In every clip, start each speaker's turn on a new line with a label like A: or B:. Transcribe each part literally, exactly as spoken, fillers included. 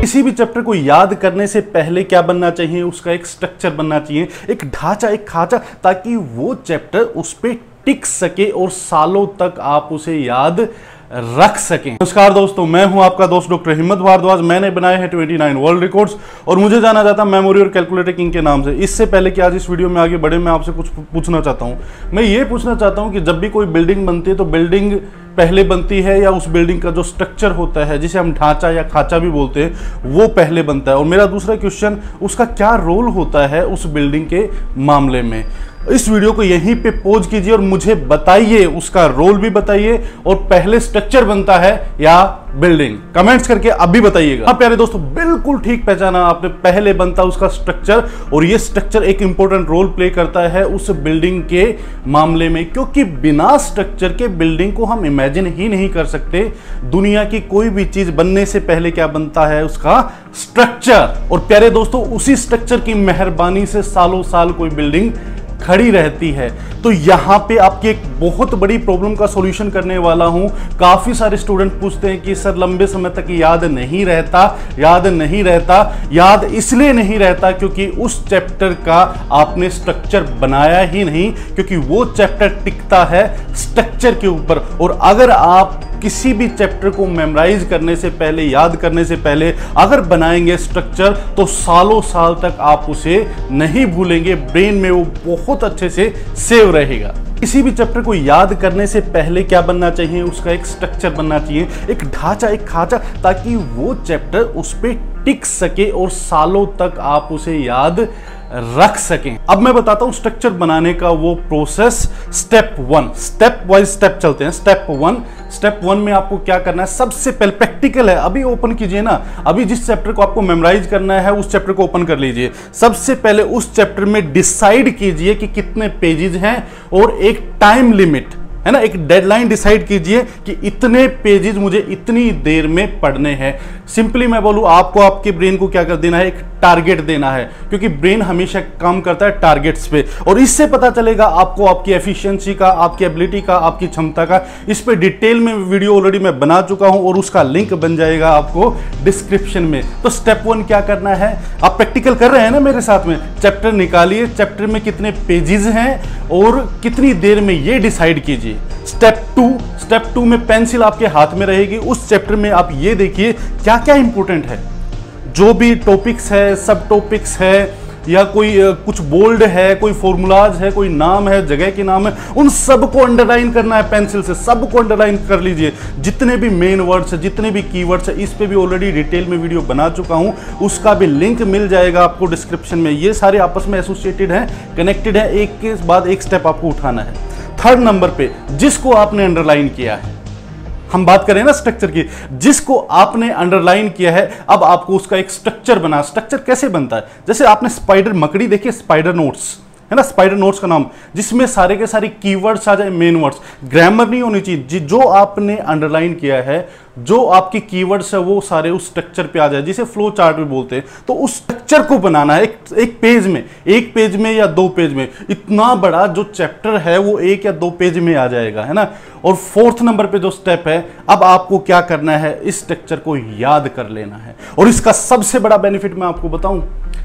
A: किसी भी चैप्टर को याद करने से पहले क्या बनना चाहिए, उसका एक स्ट्रक्चर बनना चाहिए, एक ढांचा, एक खांचा, ताकि वो चैप्टर उस पे टिक सके और सालों तक आप उसे याद रख सकें। नमस्कार दोस्तों, मैं हूं आपका दोस्त डॉक्टर हिम्मत भारद्वाज। मैंने बनाए हैं उनतीस वर्ल्ड रिकॉर्ड्स और मुझे जाना जाता है मेमोरी और कैलकुलेटर किंग के नाम से। इससे पहले कि आज इस वीडियो में आगे बढ़े, मैं आपसे कुछ पूछना चाहता हूं। मैं ये पूछना चाहता हूं कि जब भी कोई बिल्डिंग बनती है तो बिल्डिंग पहले बनती है या उस बिल्डिंग का जो स्ट्रक्चर होता है, जिसे हम ढांचा या खांचा भी बोलते हैं, वो पहले बनता है? और मेरा दूसरा क्वेश्चन, उसका क्या रोल होता है उस बिल्डिंग के मामले में? इस वीडियो को यहीं पे पॉज कीजिए और मुझे बताइए, उसका रोल भी बताइए, और पहले स्ट्रक्चर बनता है या बिल्डिंग? कमेंट्स करके अभी बताइएगा। हाँ प्यारे दोस्तों, बिल्कुल ठीक पहचाना आपने, पहले बनता उसका स्ट्रक्चर, और ये स्ट्रक्चर एक इंपॉर्टेंट रोल प्ले करता है उस बिल्डिंग के मामले में, क्योंकि बिना स्ट्रक्चर के बिल्डिंग को हम इमेजिन ही नहीं कर सकते। दुनिया की कोई भी चीज बनने से पहले क्या बनता है? उसका स्ट्रक्चर। और प्यारे दोस्तों, उसी स्ट्रक्चर की मेहरबानी से सालों साल कोई बिल्डिंग खड़ी रहती है। तो यहां पे आपकी एक बहुत बड़ी प्रॉब्लम का सॉल्यूशन करने वाला हूं। काफी सारे स्टूडेंट पूछते हैं कि सर लंबे समय तक याद नहीं रहता, याद नहीं रहता। याद इसलिए नहीं रहता क्योंकि उस चैप्टर का आपने स्ट्रक्चर बनाया ही नहीं, क्योंकि वो चैप्टर टिकता है स्ट्रक्चर के ऊपर। और अगर आप किसी भी चैप्टर को मेमोराइज करने से पहले, याद करने से पहले अगर बनाएंगे स्ट्रक्चर, तो सालों साल तक आप उसे नहीं भूलेंगे, ब्रेन में वो बहुत अच्छे से सेव रहेगा। किसी भी चैप्टर को याद करने से पहले क्या बनना चाहिए? उसका एक स्ट्रक्चर बनना चाहिए, एक ढांचा, एक खांचा, ताकि वो चैप्टर उस पे टिक सके और सालों तक आप उसे याद रख सकें। अब मैं बताता हूं स्ट्रक्चर बनाने का वो process. Step one, step wise step चलते हैं। स्टेप वन स्टेप वन में आपको क्या करना है? सबसे पहले प्रैक्टिकल है, अभी ओपन कीजिए ना, अभी जिस चैप्टर को आपको मेमोराइज करना है उस चैप्टर को ओपन कर लीजिए। सबसे पहले उस चैप्टर में डिसाइड कीजिए कि कितने पेजेस हैं और एक टाइम लिमिट है ना, एक डेडलाइन डिसाइड कीजिए कि इतने पेजेस मुझे इतनी देर में पढ़ने हैं। सिंपली मैं बोलूं, आपको आपके ब्रेन को क्या कर देना है? एक टारगेट देना है, क्योंकि ब्रेन हमेशा काम करता है टारगेट्स पे, और इससे पता चलेगा आपको आपकी एफिशिएंसी का, आपकी एबिलिटी का, आपकी क्षमता का। इस पे डिटेल में वीडियो ऑलरेडी मैं बना चुका हूं और उसका लिंक बन जाएगा आपको डिस्क्रिप्शन में। तो स्टेप वन क्या करना है? आप प्रैक्टिकल कर रहे हैं ना मेरे साथ में? चैप्टर निकालिए, चैप्टर में कितने पेजेस हैं और कितनी देर में, ये डिसाइड कीजिए। स्टेप टू स्टेप टू में पेंसिल आपके हाथ में रहेगी। उस चैप्टर में आप ये देखिए क्या क्या इंपॉर्टेंट है, जो भी टॉपिक्स है, सब टॉपिक्स है, या कोई कुछ बोल्ड है, कोई फॉर्मूलाज है, कोई नाम है, जगह के नाम है, उन सबको अंडरलाइन करना है पेंसिल से। सबको अंडरलाइन कर लीजिए, जितने भी मेन वर्ड्स है, जितने भी कीवर्ड्स है। इस पे भी ऑलरेडी डिटेल में वीडियो बना चुका हूं, उसका भी लिंक मिल जाएगा आपको डिस्क्रिप्शन में। ये सारे आपस में एसोसिएटेड हैं, कनेक्टेड है, एक के बाद एक स्टेप आपको उठाना है। थर्ड नंबर पे जिसको आपने अंडरलाइन किया है, हम बात करें ना स्ट्रक्चर की, जिसको आपने अंडरलाइन किया है, अब आपको उसका एक स्ट्रक्चर बना। स्ट्रक्चर कैसे बनता है? जैसे आपने स्पाइडर मकड़ी देखी, स्पाइडर नोट्स है ना, स्पाइडर नोट्स का नाम, जिसमें सारे के सारे कीवर्ड्स आ जाए, मेन वर्ड्स, ग्रामर नहीं होनी चाहिए। जो आपने अंडरलाइन किया है, जो आपके कीवर्ड्स है, वो सारे उस स्ट्रक्चर पे आ जाए, जिसे फ्लो चार्ट भी बोलते हैं। तो उस स्ट्रक्चर को बनाना है एक, एक पेज में, एक पेज में या दो पेज में। इतना बड़ा जो चैप्टर है वो एक या दो पेज में आ जाएगा, है ना। और फोर्थ नंबर पे जो स्टेप है, अब आपको क्या करना है? इस स्ट्रक्चर को याद कर लेना है। और इसका सबसे बड़ा बेनिफिट मैं आपको बताऊं,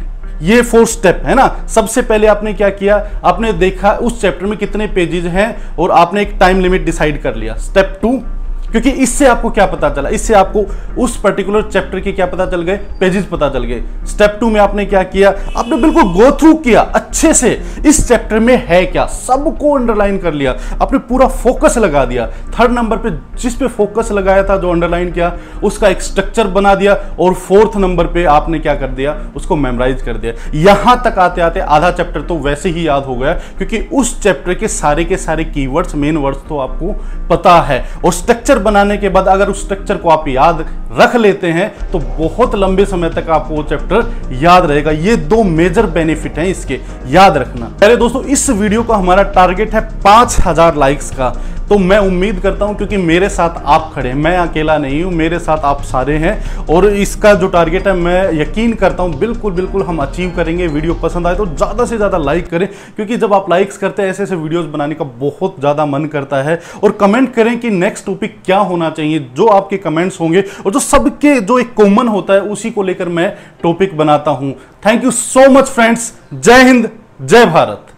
A: ये फोर्थ स्टेप है ना। सबसे पहले आपने क्या किया? आपने देखा उस चैप्टर में कितने पेजेस हैं और आपने एक टाइम लिमिट डिसाइड कर लिया। स्टेप टू, क्योंकि इससे आपको क्या पता चला? इससे आपको उस पर्टिकुलर चैप्टर के क्या पता चल गए? पेजेस पता चल गए। स्टेप टू में आपने क्या किया? आपने बिल्कुल गो थ्रू किया अच्छे से, इस चैप्टर में है क्या, सबको अंडरलाइन कर लिया, आपने पूरा फोकस लगा दिया। थर्ड नंबर पे जिस पे फोकस लगाया था, जो अंडरलाइन किया, उसका एक स्ट्रक्चर बना दिया। और फोर्थ नंबर पे आपने क्या कर दिया? उसको मेमोराइज कर दिया। यहां तक आते आते आधा चैप्टर तो वैसे ही याद हो गया, क्योंकि उस चैप्टर के सारे के सारे कीवर्ड्स, मेन वर्ड्स तो आपको पता है। और स्ट्रक्चर बनाने के बाद अगर उस स्ट्रक्चर को आप याद रख लेते हैं तो बहुत लंबे समय तक आपको वो चैप्टर याद रहेगा। ये दो मेजर बेनिफिट हैं इसके, याद रखना। पहले दोस्तों, इस वीडियो का हमारा टारगेट है पांच हजार लाइक्स का। तो मैं उम्मीद करता हूं, क्योंकि मेरे साथ आप खड़े हैं, मैं अकेला नहीं हूं, मेरे साथ आप सारे हैं और इसका जो टारगेट है मैं यकीन करता हूं बिल्कुल बिल्कुल हम अचीव करेंगे। वीडियो पसंद आए तो ज़्यादा से ज़्यादा लाइक करें, क्योंकि जब आप लाइक्स करते हैं ऐसे ऐसे वीडियोस बनाने का बहुत ज़्यादा मन करता है। और कमेंट करें कि नेक्स्ट टॉपिक क्या होना चाहिए, जो आपके कमेंट्स होंगे और जो सबके जो एक कॉमन होता है उसी को लेकर मैं टॉपिक बनाता हूं। Thank you so much friends. जय हिंद, जय भारत।